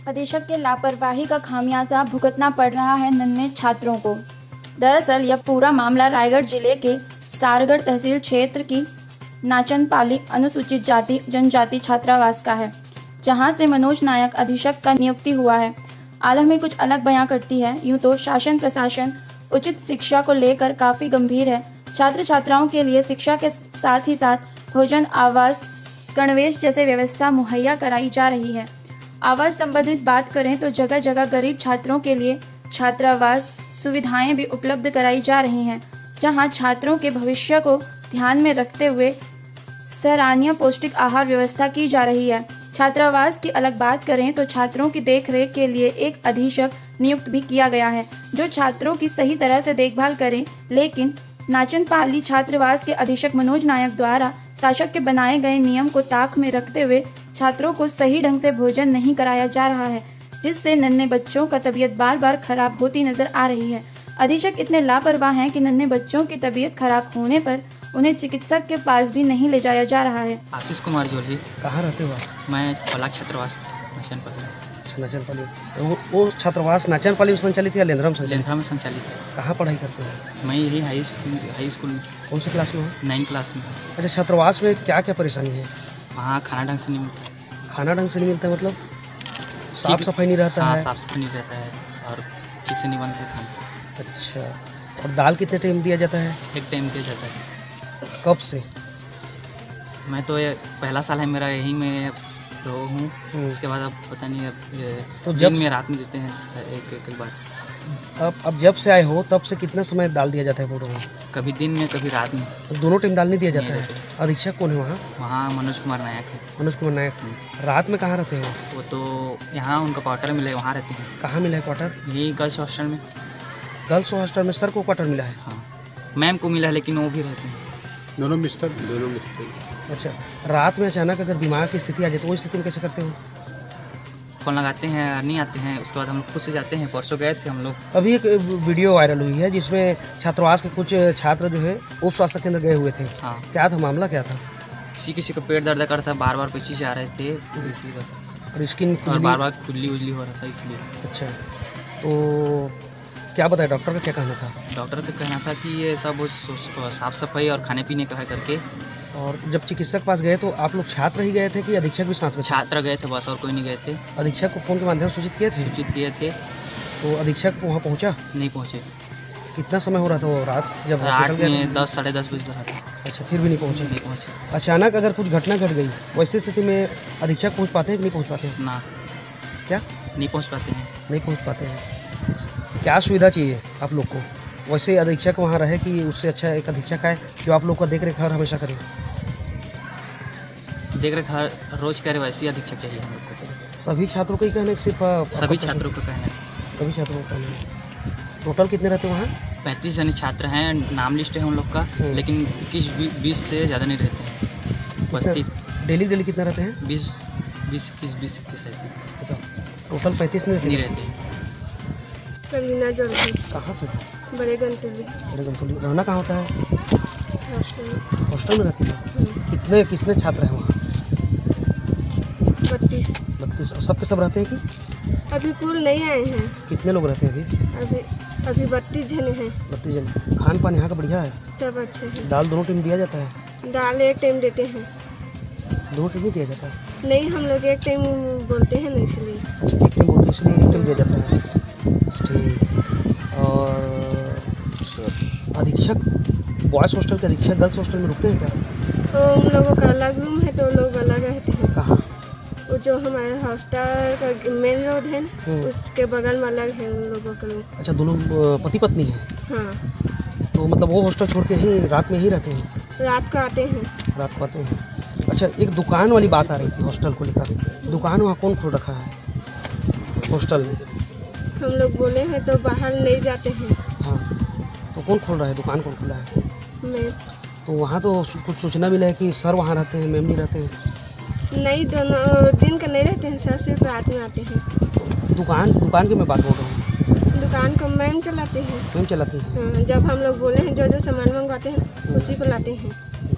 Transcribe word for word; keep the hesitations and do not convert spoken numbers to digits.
अधीक्षक के लापरवाही का खामियाजा भुगतना पड़ रहा है नन्हे छात्रों को। दरअसल यह पूरा मामला रायगढ़ जिले के सारगढ़ तहसील क्षेत्र की नाचनपाली अनुसूचित जाति जनजाति छात्रावास का है, जहां से मनोज नायक अधीक्षक का नियुक्ति हुआ है। आलमी कुछ अलग बयां करती है। यूं तो शासन प्रशासन उचित शिक्षा को लेकर काफी गंभीर है। छात्र छात्राओं के लिए शिक्षा के साथ ही साथ भोजन, आवास, गणवेश जैसे व्यवस्था मुहैया कराई जा रही है। आवास संबंधित बात करें तो जगह जगह गरीब छात्रों के लिए छात्रावास सुविधाएं भी उपलब्ध कराई जा रही हैं, जहां छात्रों के भविष्य को ध्यान में रखते हुए सराहनीय पौष्टिक आहार व्यवस्था की जा रही है। छात्रावास की अलग बात करें तो छात्रों की देखरेख के लिए एक अधीक्षक नियुक्त भी किया गया है, जो छात्रों की सही तरह से देखभाल करें। लेकिन नाचनपाली छात्रावास के अधीक्षक मनोज नायक द्वारा शासक के बनाए गए नियम को ताक में रखते हुए छात्रों को सही ढंग से भोजन नहीं कराया जा रहा है, जिससे नन्हे बच्चों का तबीयत बार बार खराब होती नजर आ रही है। अधीक्षक इतने लापरवाह हैं कि नन्हे बच्चों की तबीयत खराब होने पर उन्हें चिकित्सक के पास भी नहीं ले जाया जा रहा है। आशीष कुमार जोली। कहाँ रहते हो? मैं पलाक छात्रावास नाचनपाली। अच्छा, नाचनपाली। वो, वो छात्रावास नाचनपाली में संचालित है या लेंद्रा में संचालित? लेंद्रा में संचालित है। कहाँ पढ़ाई करते हो? मैं यही हाई हाई स्कूल में। कौन सी क्लास में हो? नाइन क्लास में। अच्छा, छात्रावास में क्या क्या परेशानी है? वहाँ खाना ढंग से नहीं मिलता। खाना ढंग से नहीं मिलता मतलब साफ सफाई नहीं रहता हाँ, है? साफ सफाई नहीं रहता है और ठीक से नहीं बनते खाना। अच्छा, और दाल कितने टाइम दिया जाता है? एक टाइम दिया जाता है। कब से? मैं तो ये पहला साल है मेरा, यही मैं तो हूँ। उसके बाद अब पता नहीं, अब तो दिन जब में रात में देते हैं एक एक बार। अब अब जब से आए हो तब से कितना समय दाल दिया जाता है बोलो? कभी दिन में कभी रात में। दोनों टाइम दाल नहीं दिया जाता नहीं है? अधीक्षक कौन है वहाँ? वहाँ मनोज कुमार नायक है। मनोज कुमार नायक। रात में कहाँ रहते हो? वो तो यहाँ उनका क्वार्टर मिले, वहाँ रहते हैं। कहाँ मिला है क्वार्टर? यही गर्ल्स हॉस्टल में। गर्ल्स हॉस्टल में सर को क्वार्टर मिला है? हाँ, मैम को मिला है लेकिन वो भी रहते हैं। दोनों मिस्टर दोनों मिस्टर। अच्छा, रात में अचानक अगर बीमार की स्थिति आ जाए तो वो स्थिति में कैसे करते हो? फोन लगाते हैं, नहीं आते हैं, उसके बाद हम लोग खुद से जाते हैं। परसों गए थे हम लोग। अभी एक वीडियो वायरल हुई है जिसमें छात्रावास के कुछ छात्र जो है उप स्वास्थ्य केंद्र गए हुए थे। हाँ, क्या था मामला, क्या था? किसी किसी को पेट दर्द करता था, बार बार पेची से आ रहे थे इसी का, और स्किन और बार बार खुजली उजली हो रहा था इसलिए। अच्छा, तो क्या बताया डॉक्टर का क्या कहना था? डॉक्टर का कहना था कि ये सब साफ सफाई और खाने पीने का है करके। और जब चिकित्सक पास गए तो आप लोग छात्र ही गए थे कि अधीक्षक भी साथ में? छात्र गए थे बस, और कोई नहीं गए थे। अधीक्षक को फोन के माध्यम से सूचित किए थे? सूचित किए थे। तो अधीक्षक वहाँ पहुँचा? नहीं पहुँचे। कितना समय हो रहा था वो रात जब रात में दस साढ़े दस बजे रहा था। अच्छा, फिर भी नहीं पहुँचे? नहीं पहुँचे। अचानक अगर कुछ घटना घट गई वैसी स्थिति में अधीक्षक पहुँच पाते हैं कि नहीं पहुँच पाते हैं? ना, क्या नहीं पहुँच पाते हैं। नहीं पहुँच पाते हैं। क्या सुविधा चाहिए आप लोग को? वैसे अधीक्षक वहाँ रहे कि उससे अच्छा एक अधीक्षक आए जो आप लोग का देख रेख हर हमेशा करे? देख रेख हर रोज करे वैसे ही अधीक्षक चाहिए हम लोग को। सभी छात्रों को ही कहना है कि सिर्फ सभी छात्रों का कहना है। सभी छात्रों का कहना है। टोटल कितने रहते हैं वहाँ? पैंतीस जने छात्र हैं, नाम लिस्ट है उन लोग का, लेकिन इक्कीस बीस से ज़्यादा नहीं रहते हैं उपस्थित। डेली डेली कितना रहते हैं? बीस बीस इक्कीस बीस इक्कीस ऐसे। अच्छा, टोटल पैंतीस में नहीं रहते हैं। करीना जोली। कहाँ से? बड़े गंतुली। बड़े गंतुली। रहना कहाँ होता है? हॉस्टल में। हॉस्टल में रहती है? कितने कितने छात्र हैं वहाँ? बत्तीस। बत्तीस। सबके सब रहते हैं कि अभी कुल नहीं आए हैं। कितने लोग रहते हैं अभी? अभी अभी बत्तीस जने हैं। बत्तीस जन। खान पान यहाँ का बढ़िया है? सब अच्छे हैं। दाल दोनों टाइम दिया जाता है? दाल एक टाइम देते हैं। दोनों टाइम नहीं दिया जाता है? नहीं, हम लोग एक टाइम बोलते हैं ना, इसलिए। अच्छा, एक टाइम बोलते हैं इसलिए एक टाइम दिया जाता है। ठीक। और अधीक्षक बॉयज़ हॉस्टल के अधीक्षक गर्ल्स हॉस्टल में रुकते हैं क्या? तो उन लोगों का अलग रूम है, तो लोग अलग रहते हैं। कहाँ? वो जो हमारे हॉस्टल का मेन रोड है उसके बगल में अलग है उन लोगों का रूम। अच्छा, दोनों पति पत्नी हैं? हाँ। तो मतलब वो हॉस्टल छोड़ के ही रात में ही रहते हैं? रात को आते हैं। रात को आते हैं। अच्छा, एक दुकान वाली बात आ रही थी हॉस्टल को लेकर। दुकान वहाँ कौन खोल रखा है हॉस्टल में? हम लोग बोले हैं तो बाहर नहीं जाते हैं। हाँ, तो कौन खोल रहा है दुकान? कौन खोला है? मैं। तो वहाँ तो कुछ सूचना मिला है कि सर वहाँ रहते हैं, मैम नहीं रहते हैं? नहीं, दोनों दिन का नहीं रहते हैं सर, सिर्फ रात में आते हैं। दुकान दुकान की मैं बात बोल रहा हूँ। दुकान को मैम चलाते हैं। मैम चलाती हैं? हाँ, जब हम लोग बोले हैं जो जो सामान मंगवाते हैं उसी को लाते हैं।